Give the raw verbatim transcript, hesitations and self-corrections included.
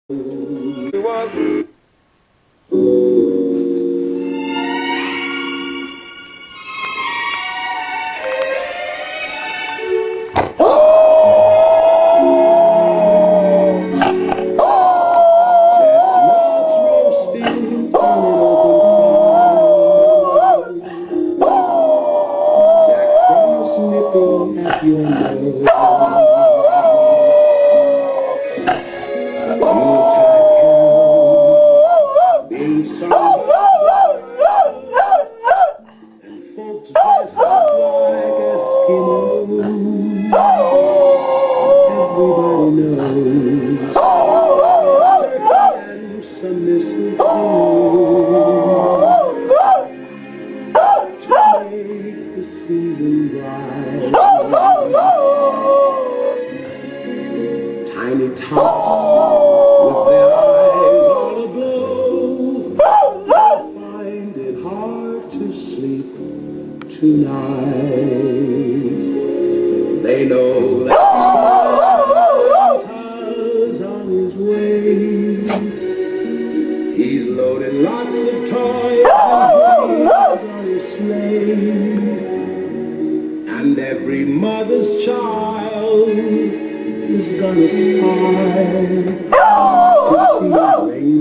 It was at your nose. Being sung and folks dressed up like Eskimos. Everybody knows and some mistletoe to make the season bright. Tiny tots with their eyes all aglow find it hard to sleep tonight. They know that Santa's on his way. He's loaded lots of toys and on his sleigh. And every mother's child is gonna sigh to see